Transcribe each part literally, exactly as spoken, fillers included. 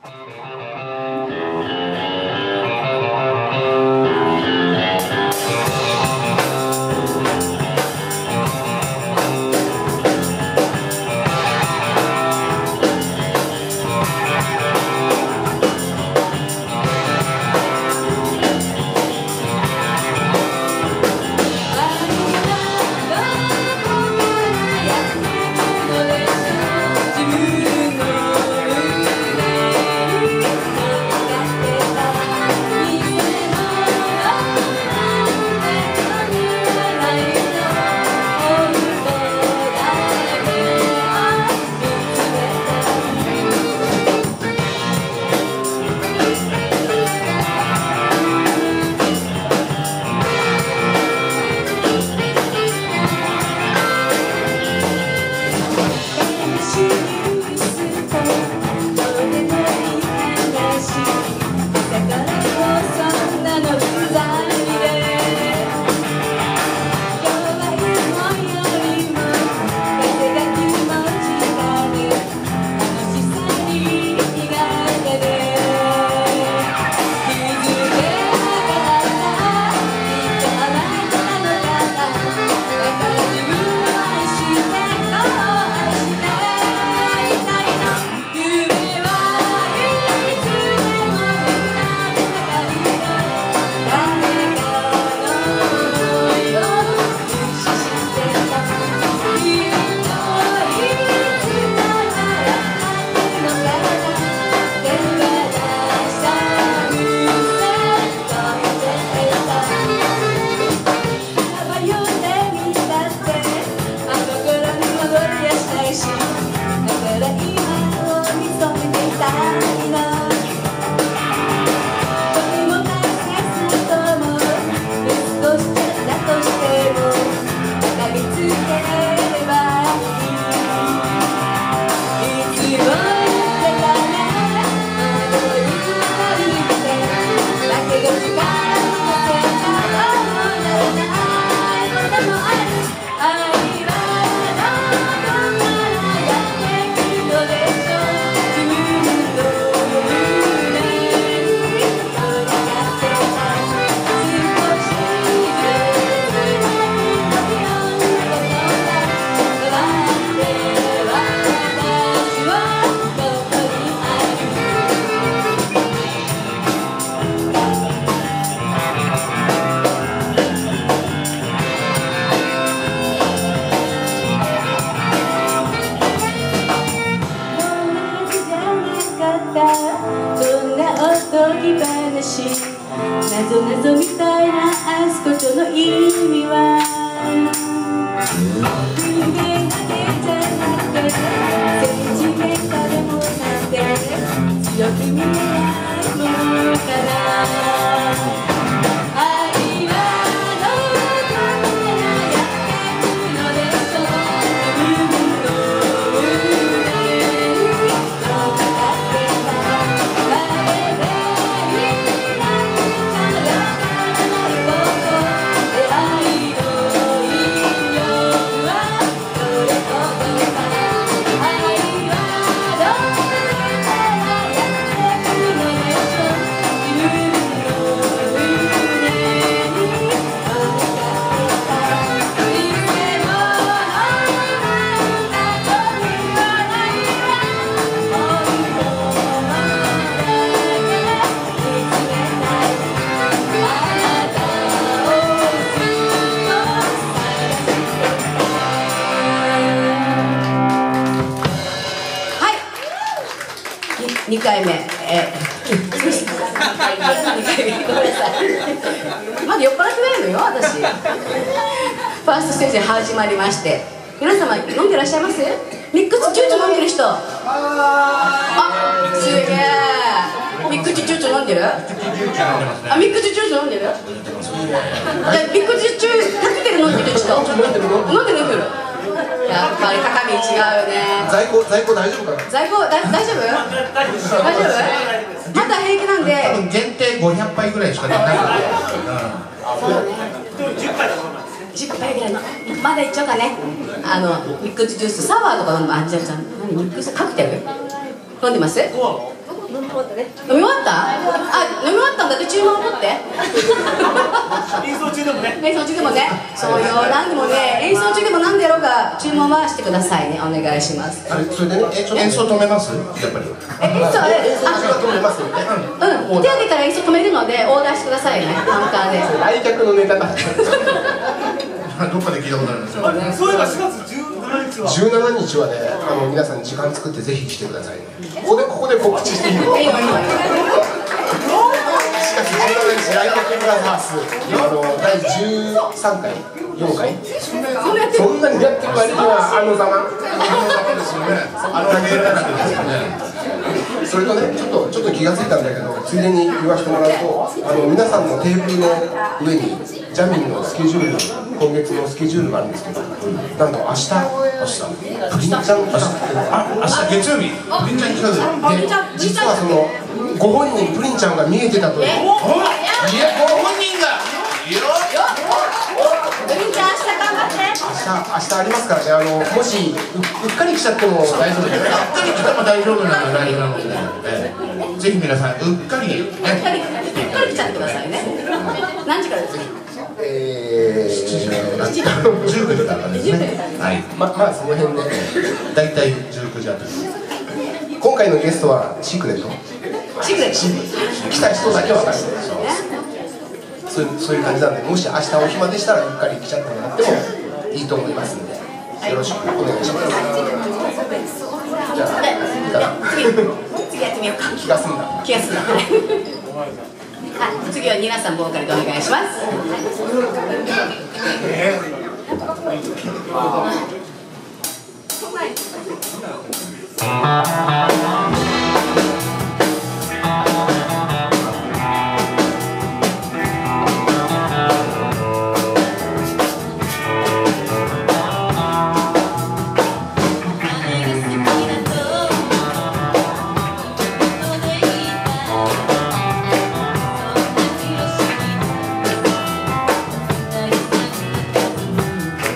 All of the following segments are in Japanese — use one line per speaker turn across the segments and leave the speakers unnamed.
謎謎みたいなあすことの意味は人間だけじゃなくてセンチメンタルもなんて強く見えないものかなにかいめ、えー、ごめんなさいまだ酔っ払ってないのよ私。ファーストステージ始まりまして、皆様飲んでらっしゃいます？ミックスチューチュ飲んでる人、あ、すげえ。ミックスチューチュ飲んでる？あ、ミックスチューチュ飲んでる？じゃあミックスチューカクテル飲んでる人、飲んでる飲んでる。やっぱり鏡違うよね。
在庫在庫大丈夫かな？
在庫だ大丈夫？大丈夫？まだ平気なんで。
多分限定ごひゃくぱいぐらいしかできないので。
そうね。じゅっぱいぐらいのまだいっちゃうかね。あのミックスジュースサワーとか飲む。あ、じゃあじゃあ何ミックスカクテル飲んでます？ 飲み終わったあ、飲み終わったんだって注文を取って
演奏中でもね
演奏中でもねそうよ、なんでもね演奏中でもなんでやろうが注文はしてくださいね、お願いします。
あれ、それでね、え、ちょっと演奏止めますやっぱり。
え、演奏あれ
演奏止めますよね。
うん、手当から演奏止めるのでオーダーしてくださいね、カウンターで。
来客のネタだ。どっかで聞いたことあるんですよ。
そういえばしがつじゅうしちにちは
じゅうしちにちはね、あの皆さんに時間作ってぜひ来てくださいね。ここでここで告知していいの？しがつじゅうしちにち来客ブラザースあのだいじゅうさんかいよんかいそんなにやってる割にはあのざまあのだけですよね。それとね、ちょっとちょっと気がついたんだけど、ついでに言わせてもらうと、あの皆さんのテーブルの上にジャミンのスケジュール、今月のスケジュールがあるんですけど、なんと明日、明日、プリンちゃん来たあ、明日月曜日、プリンちゃん来たで、実はそのご本人プリンちゃんが見えてたという。いや、ご本人が。
プリンちゃん明日頑張って。
明日、明日ありますからね、あのもし う, うっかり来ちゃっても大丈夫です。うっかり来ても大丈夫なので大丈夫なので、ぜひ皆さんうっかり、ね、
うっかり、うっかり来ちゃってくださいね。何時からですか？
えー、しちじじゅうくじからですね。はい。ままあその辺でだいたいじゅうくじあたり。今回のゲストはシークレット。
シークレット。
来た人だけわかる。そういうそういう感じなんで、もし明日お暇でしたらうっかり来ちゃってもらってもいいと思いますので、よろしくお願いします。じゃあいいかな。
次次やってみようか。
気が済んだ。
気が済んだ。はい、次はニナさんボーカルでお願いします。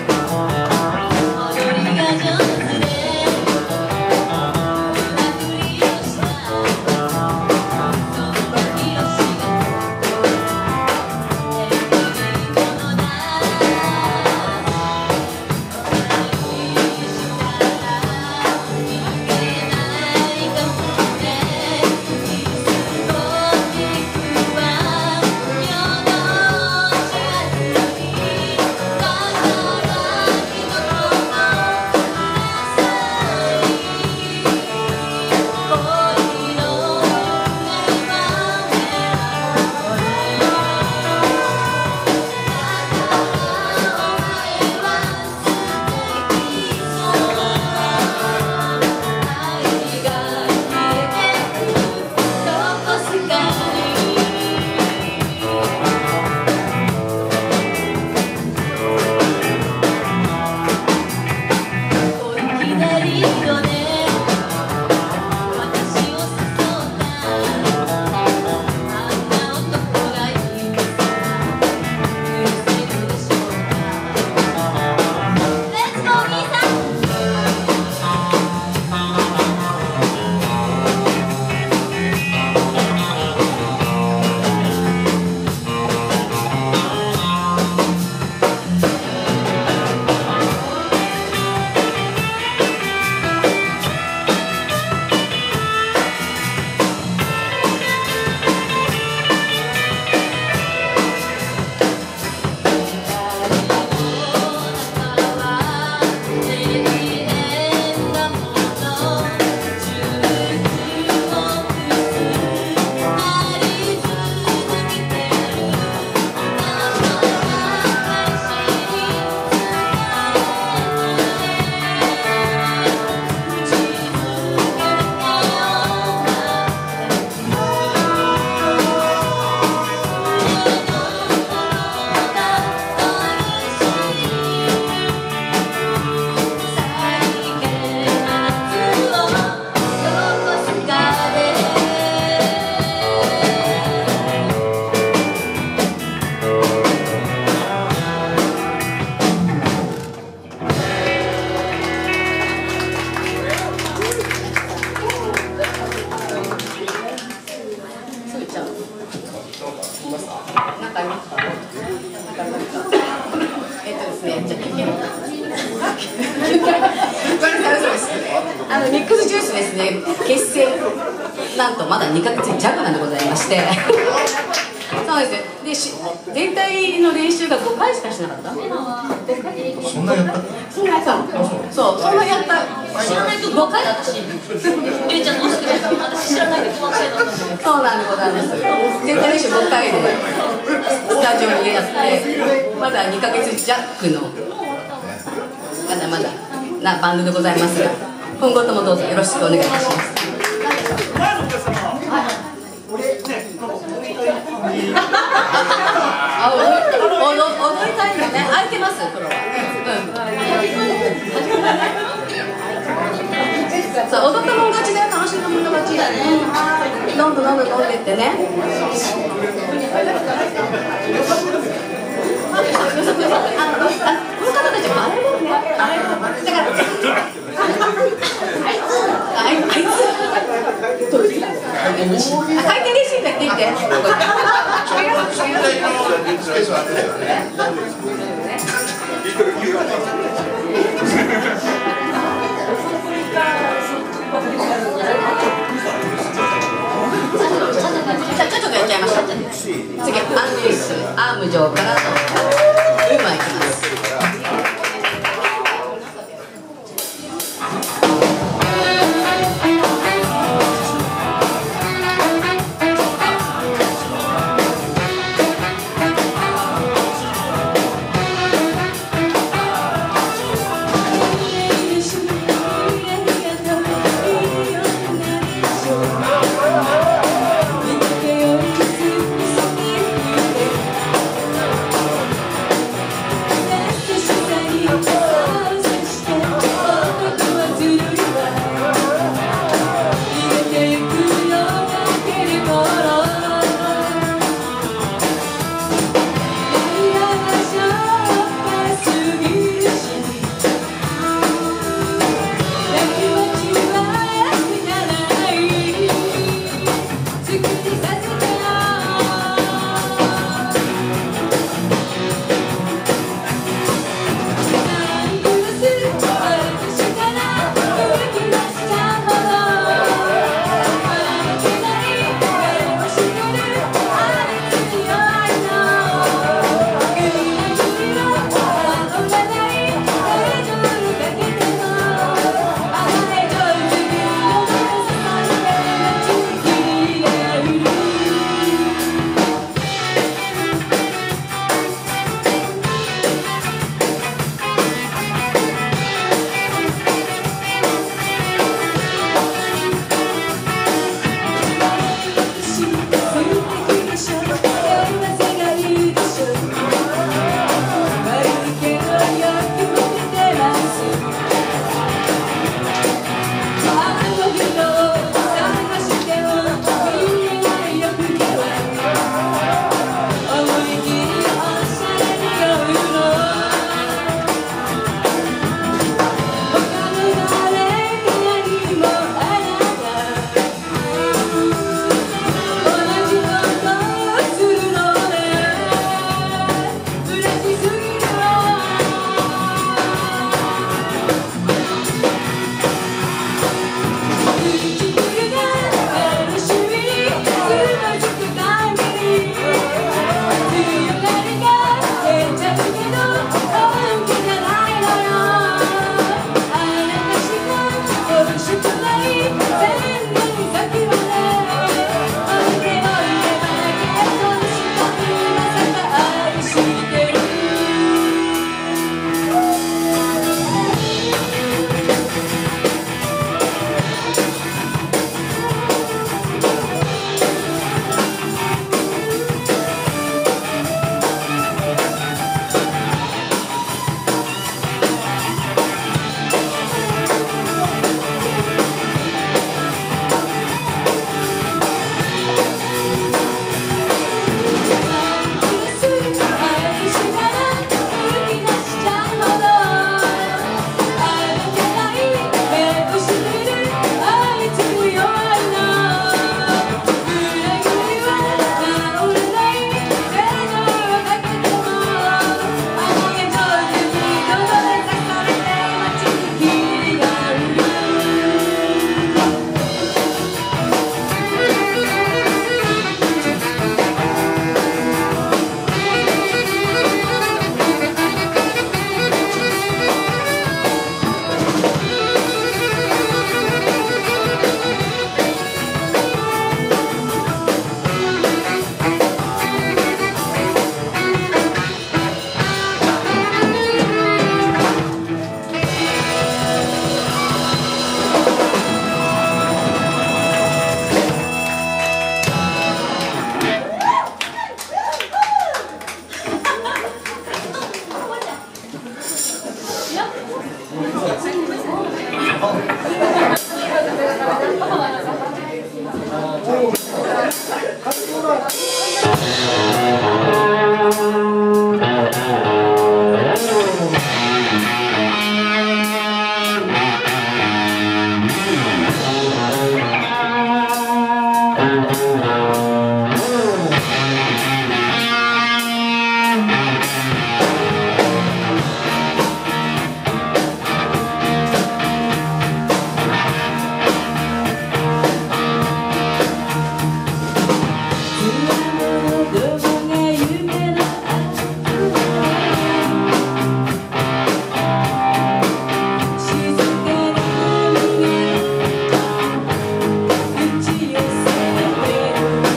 「
なんとまだにかげつ弱なんでございましてそうですよ。でし全体の練習がごかいしかしなかった。
そんなやった
そんなやったの。そう、そんなやった。
知らないとごかい私。ゆりちゃんどうしてるの？私知らないでごかいだったんだよ。
そうなんでございます。全体練習ごかいでスタジオにやってまだにかげつ弱のまだまだなバンドでございますが、今後ともどうぞよろしくお願いいたします。
前のお客様。
あ、踊りたいんだね。空いてます。これは。うん。そう、踊ったもん勝ちだよ。楽しんだもん勝ちだね。どんどんどんどん飲んでってね。あ、この方たちバレーボールね。だから。あいつ。回転レシーブやっていって。ちょっとやっちゃいました。次、アンディス、アーム上からのウーマンいきます。 「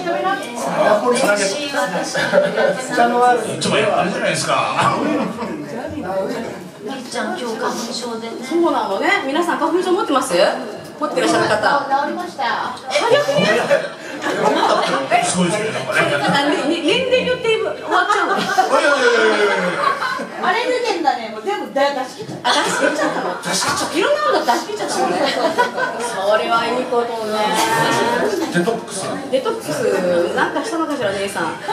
ポリス投げ下のある
いつもやってるじゃないですか。
みっちゃん今日花粉症でね。
そうなのね。皆さん花粉症持ってます？持ってらっしゃる方。
治りました。
すごいですね。なんかね。
あ、ね、年齢によって終わっちゃうの。
いやいやいやいやいやいや。
あれ出てんだね。もう全部出し切っちゃった。
あ、出し切っちゃったの。出し切っちゃった。いろんなもの出し切っちゃったのね。それはいいことね。
デトックス。
デトックス、なんかしたのかしら、姉さん。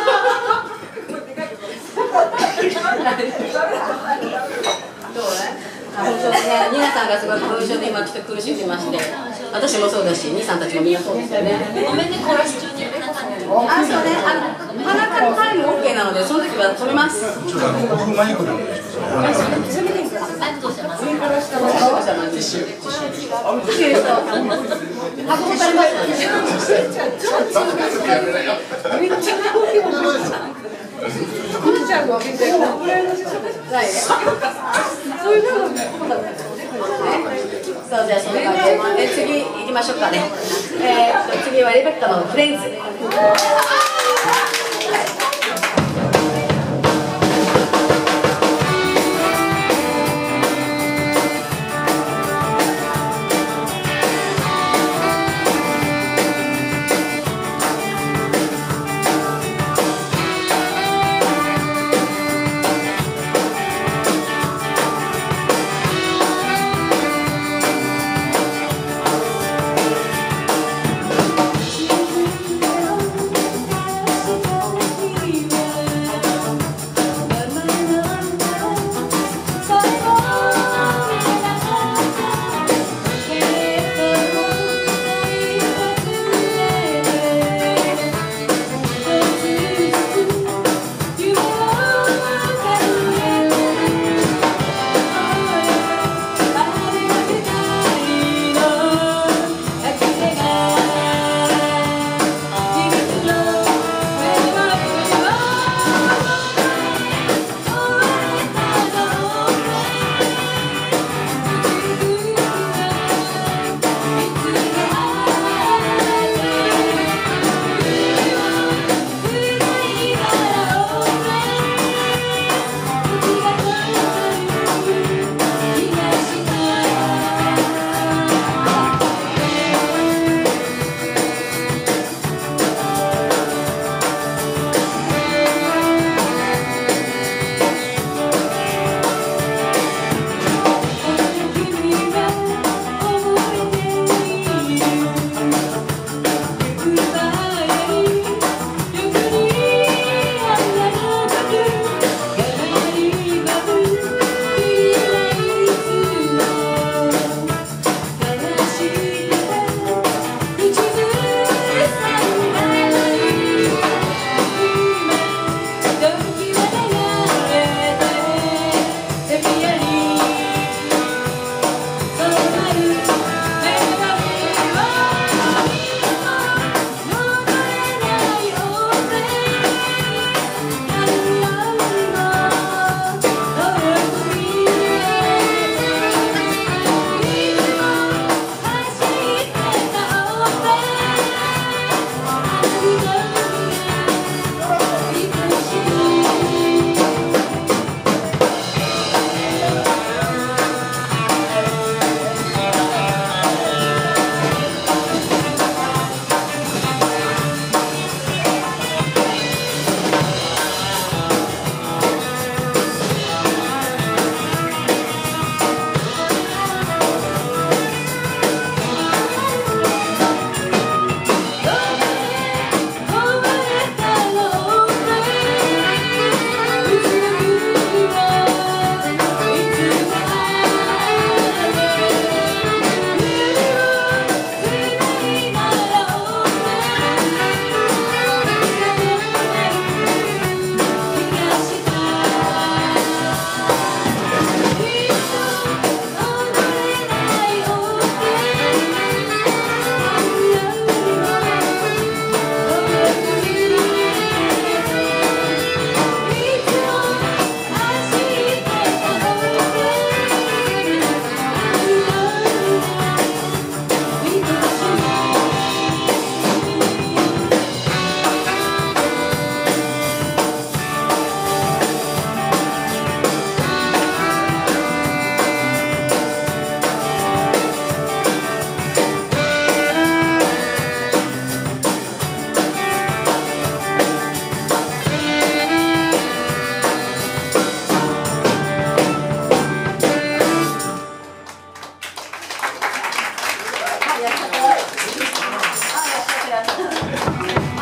どうね。花粉症でね、ニナさんがすごい花粉症で今ちょっと苦しんでまして、私もそうだし、兄さんたちもみんなそうですよね。
ごめんね、コーラス中に中に。
あ、そうね、あの、鼻からタイム オーケー なので、その時は止めます。
ちょっとあの僕マイクでお願いします。
ありがとうございます。
上から下まで。ティッシュ。ティッシュ。箱持たれますよね。めっちゃ高級なの。くーちゃんが見て、これのないね。そういうのがそう、じゃあそんな感じで、次行きましょうかね。えー、次はレベッカのフレンズ。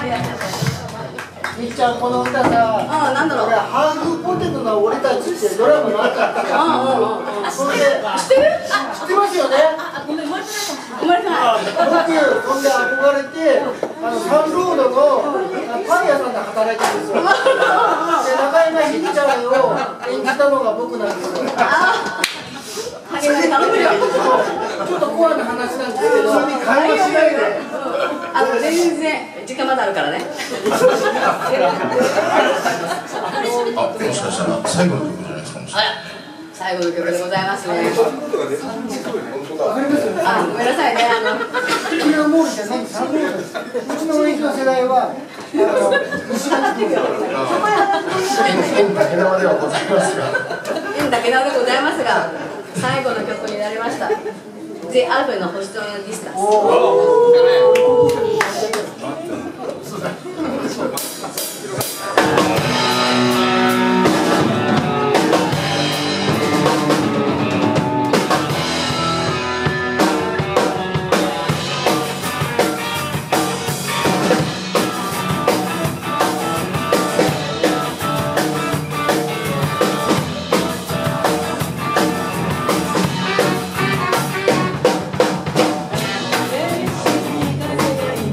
みっちゃんこの歌さ、
あ、なんだろう。
俺ハーフポテトの俺たちってドラマがあったんですよ。
ああ、
それで
知ってる？
知ってますよね。
ごめん、生まれてないかもしれない。
生まれてない。
僕ほんで憧れてあのサンロードのパン屋さんで働いてるんですよ。で中山ひっちゃんを演じたのが僕なんですよ。
ああ、励まし頼むよ。
ちょっとコアな話なんですけど、
普通に会話しないで。
あの全然時間まだあるからね。
あ、もしかしたら最後の曲じゃないですかもしれない。
最後の曲でございますね。あ、ごめんなさいね。あの
キラモールじゃないサンロードです。うちの親父の世代はあの西垣君
変な毛玉ではございますが。
変だけなでございますが、最後の曲になりました。The Alpha の星とのディスタンス。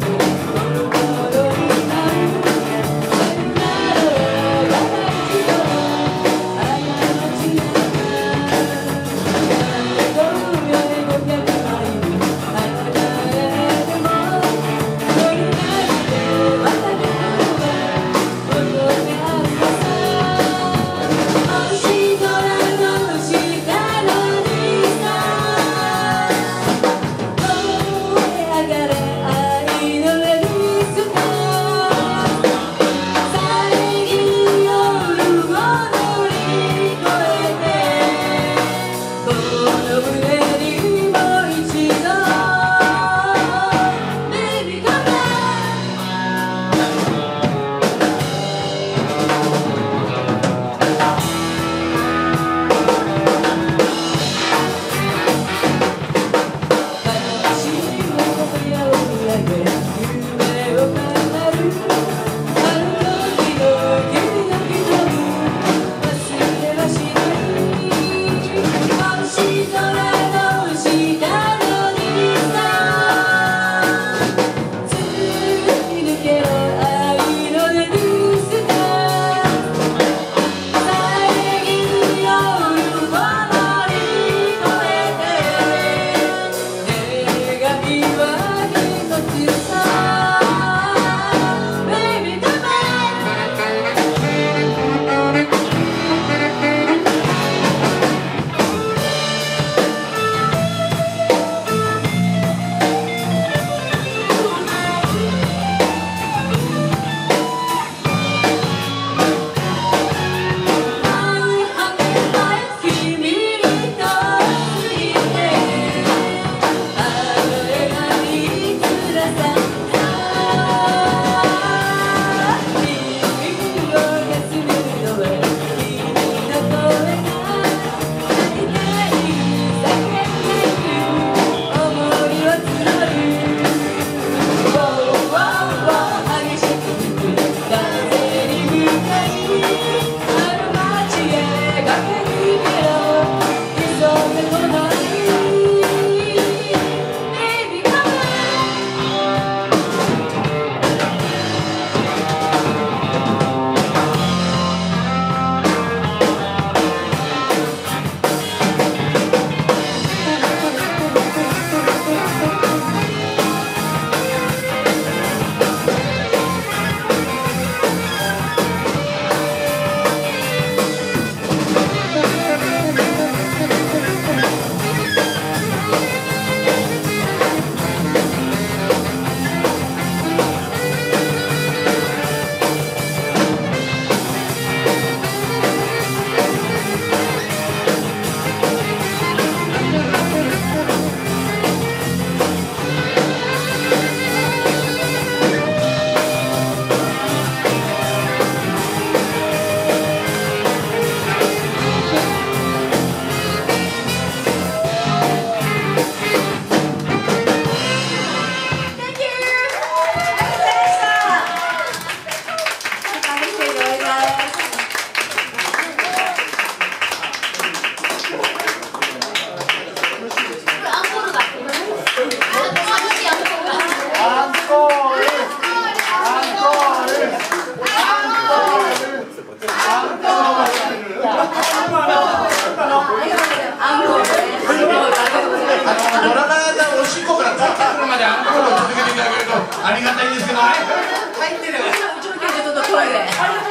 ありがたいんですけど、入ってる。
うちの県でちょっとトイレ。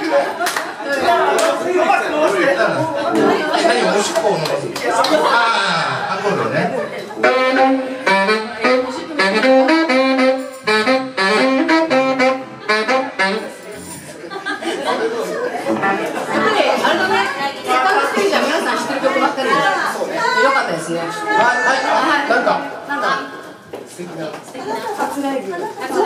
何おしっこを飲ます。ああ、アコールね。
ですね。はい、
なんか、
なんだ。
素敵な。
初ライブ。初ライブ。ありがとうござい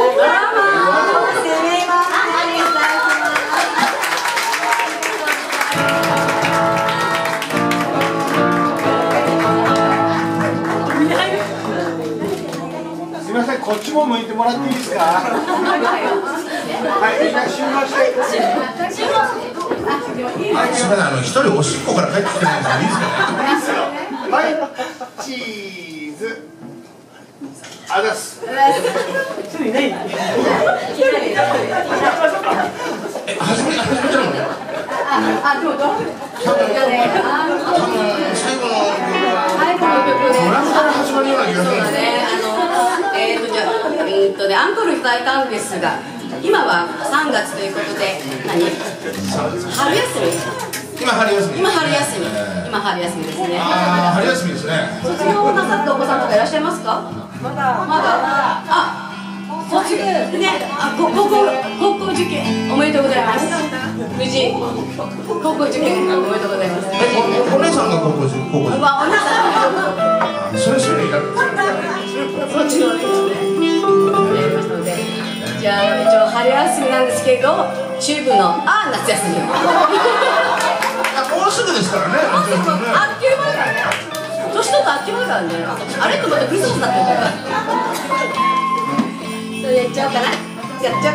すみません、こっちも向いてもらっていいですか。はい、みんな集合して。
あ、すみません、あの一人おしっこから帰ってきてるんですけど、いいですかね。
はい、チーズ。あざす。
え、始め、始めちゃうの。
あ、でも、どう。
多分、最後の。
最後の曲で。
ドラムから始まるような気がする。
そうだね、あの、えっと、じゃ、えっとね、アンコールいただいたんですが。今はさんがつということで、何。春休み。
今春休み。
今春休み。今春休みですね。
ああ、春休みですね。
卒業なさったお子さんとかいらっしゃいますか。まだ。まだ。あ。卒業。ね、あ、高校、高校受験。おめでとうございます。無事。高校受験。おめでとうございます。
お姉さんが高校受験。高校受験。
まあ、お姉さ
ん。それ、それ、いら。
そっちのですね。やりますので。じゃあ、一応春休みなんですけど。中部の、あ、夏休み。
もうすぐですからね。
あっという間だからね。年取ったあっという間だからね。あれとまたクリスマスだったよ。それやっちゃおうかな。やっちゃお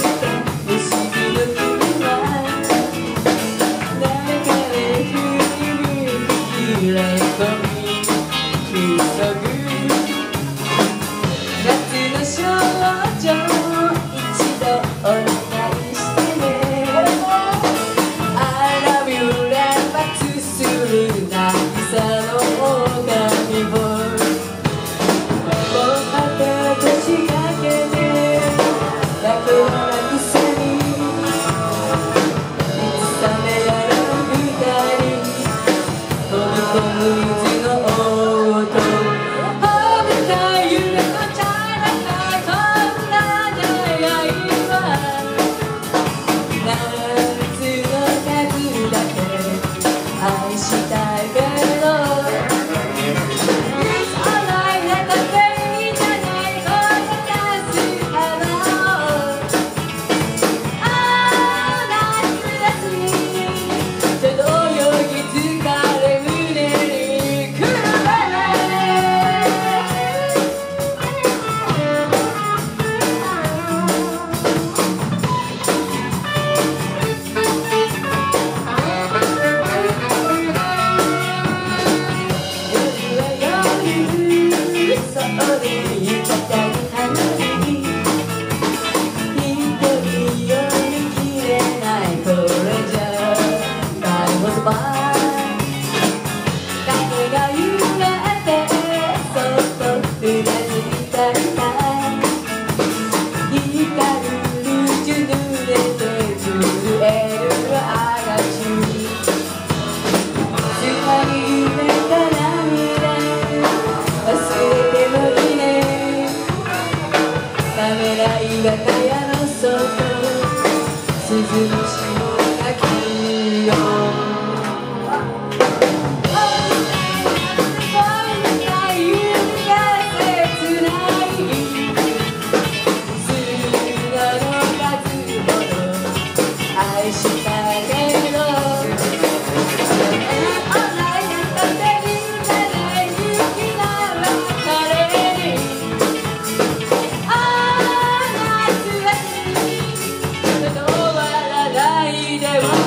うかな。「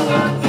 す